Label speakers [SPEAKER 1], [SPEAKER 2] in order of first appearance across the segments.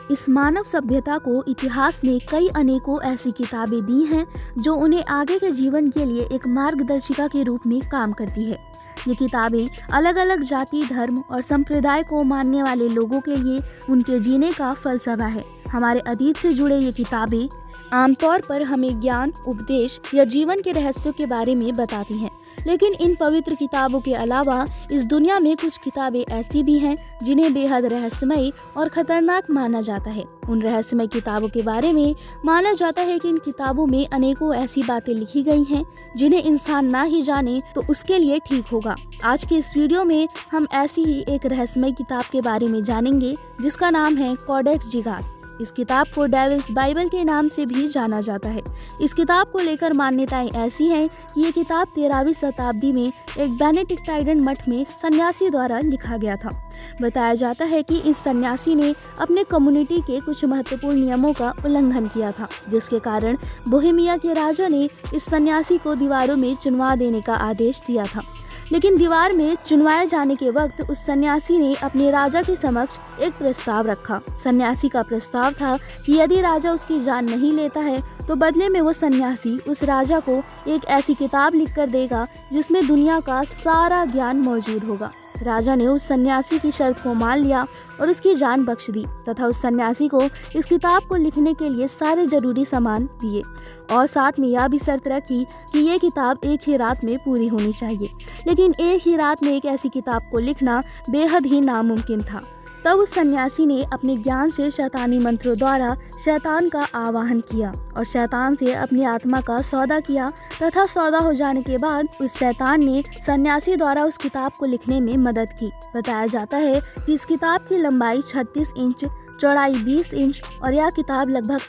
[SPEAKER 1] इस मानव सभ्यता को इतिहास ने कई अनेकों ऐसी किताबें दी हैं जो उन्हें आगे के जीवन के लिए एक मार्गदर्शिका के रूप में काम करती है। ये किताबें अलग अलग जाति, धर्म और संप्रदाय को मानने वाले लोगों के लिए उनके जीने का फलसफा है। हमारे अतीत से जुड़े ये किताबें आमतौर पर हमें ज्ञान, उपदेश या जीवन के रहस्यों के बारे में बताती हैं, लेकिन इन पवित्र किताबों के अलावा इस दुनिया में कुछ किताबें ऐसी भी हैं जिन्हें बेहद रहस्यमयी और खतरनाक माना जाता है। उन रहस्यमय किताबों के बारे में माना जाता है कि इन किताबों में अनेकों ऐसी बातें लिखी गई हैं जिन्हें इंसान ना ही जाने तो उसके लिए ठीक होगा। आज के इस वीडियो में हम ऐसी ही एक रहस्यमय किताब के बारे में जानेंगे जिसका नाम है कोडेक्स जिगास। इस किताब को डेविल्स बाइबल के नाम से भी जाना जाता है। इस किताब को लेकर मान्यताएं ऐसी हैं कि ये किताब 13वीं शताब्दी में एक बेनेडिक्टाइन मठ में सन्यासी द्वारा लिखा गया था। बताया जाता है कि इस सन्यासी ने अपने कम्युनिटी के कुछ महत्वपूर्ण नियमों का उल्लंघन किया था, जिसके कारण बोहेमिया के राजा ने इस सन्यासी को दीवारों में चुनवा देने का आदेश दिया था। लेकिन दीवार में चुनवाए जाने के वक्त उस सन्यासी ने अपने राजा के समक्ष एक प्रस्ताव रखा। सन्यासी का प्रस्ताव था कि यदि राजा उसकी जान नहीं लेता है तो बदले में वो सन्यासी उस राजा को एक ऐसी किताब लिखकर देगा जिसमें दुनिया का सारा ज्ञान मौजूद होगा। राजा ने उस सन्यासी की शर्त को मान लिया और उसकी जान बख्श दी तथा उस सन्यासी को इस किताब को लिखने के लिए सारे जरूरी सामान दिए और साथ में यह भी शर्त रखी कि ये किताब एक ही रात में पूरी होनी चाहिए। लेकिन एक ही रात में एक ऐसी किताब को लिखना बेहद ही नामुमकिन था। तब उस सन्यासी ने अपने ज्ञान से शैतानी मंत्रों द्वारा शैतान का आवाहन किया और शैतान से अपनी आत्मा का सौदा किया तथा सौदा हो जाने के बाद उस शैतान ने सन्यासी द्वारा उस किताब को लिखने में मदद की। बताया जाता है कि इस किताब की लंबाई 36 इंच, चौड़ाई 20 इंच और यह किताब लगभग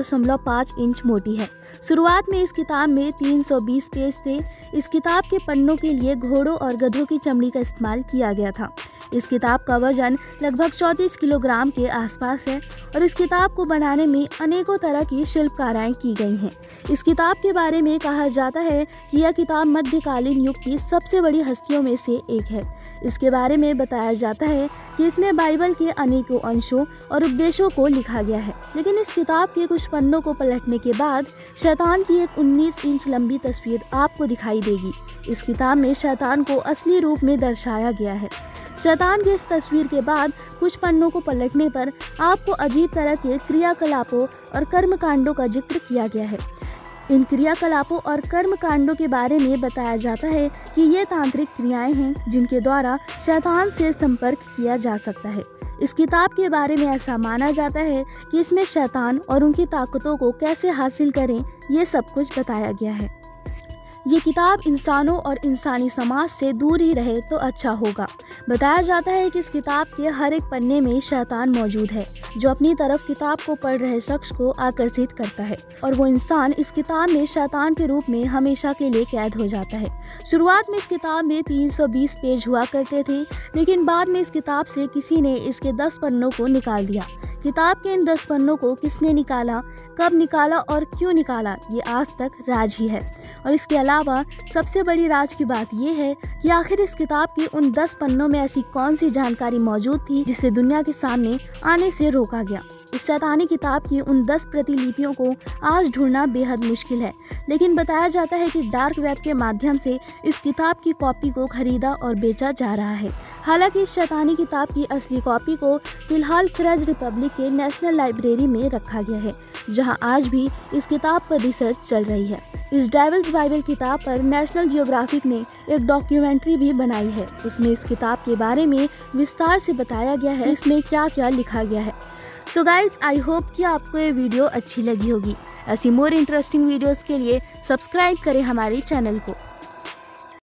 [SPEAKER 1] 8.5 इंच मोटी है। शुरुआत में इस किताब में 320 पेज थे। इस किताब के पन्नों के लिए घोड़ों और गधों की चमड़ी का इस्तेमाल किया गया था। इस किताब का वजन लगभग 34 किलोग्राम के आसपास है और इस किताब को बनाने में अनेकों तरह की शिल्पकाराएं की गई हैं। इस किताब के बारे में कहा जाता है कि यह किताब मध्यकालीन युग की सबसे बड़ी हस्तियों में से एक है। इसके बारे में बताया जाता है कि इसमें बाइबल के अनेकों अंशों और उपदेशों को लिखा गया है। लेकिन इस किताब के कुछ पन्नों को पलटने के बाद शैतान की एक 19 इंच लंबी तस्वीर आपको दिखाई देगी। इस किताब में शैतान को असली रूप में दर्शाया गया है। शैतान की इस तस्वीर के बाद कुछ पन्नों को पलटने पर आपको अजीब तरह के क्रियाकलापों और कर्मकांडों का जिक्र किया गया है। इन क्रियाकलापों और कर्मकांडों के बारे में बताया जाता है कि ये तांत्रिक क्रियाएं हैं जिनके द्वारा शैतान से संपर्क किया जा सकता है। इस किताब के बारे में ऐसा माना जाता है कि इसमें शैतान और उनकी ताकतों को कैसे हासिल करें ये सब कुछ बताया गया है। ये किताब इंसानों और इंसानी समाज से दूर ही रहे तो अच्छा होगा। बताया जाता है कि इस किताब के हर एक पन्ने में शैतान मौजूद है जो अपनी तरफ किताब को पढ़ रहे शख्स को आकर्षित करता है और वो इंसान इस किताब में शैतान के रूप में हमेशा के लिए कैद हो जाता है। शुरुआत में इस किताब में 320 पेज हुआ करते थे, लेकिन बाद में इस किताब से किसी ने इसके 10 पन्नों को निकाल दिया। किताब के इन 10 पन्नों को किसने निकाला, कब निकाला और क्यों निकाला, ये आज तक राज ही है। और इसके अलावा सबसे बड़ी राज की बात यह है कि आखिर इस किताब के उन 10 पन्नों में ऐसी कौन सी जानकारी मौजूद थी जिसे दुनिया के सामने आने से रोका गया। इस शैतानी किताब की उन 10 प्रतिलिपियों को आज ढूंढना बेहद मुश्किल है, लेकिन बताया जाता है कि डार्क वेब के माध्यम से इस किताब की कॉपी को खरीदा और बेचा जा रहा है। हालांकि इस शैतानी किताब की असली कॉपी को फिलहाल क्रेज रिपब्लिक के नेशनल लाइब्रेरी में रखा गया है, जहां आज भी इस किताब पर रिसर्च चल रही है। इस डेविल्स बाइबल किताब पर नेशनल जियोग्राफिक ने एक डॉक्यूमेंट्री भी बनाई है। उसमें इस किताब के बारे में विस्तार से बताया गया है, इसमें क्या क्या लिखा गया है। सो गाइज, आई होप कि आपको ये वीडियो अच्छी लगी होगी। ऐसी मोर इंटरेस्टिंग वीडियोस के लिए सब्सक्राइब करें हमारे चैनल को।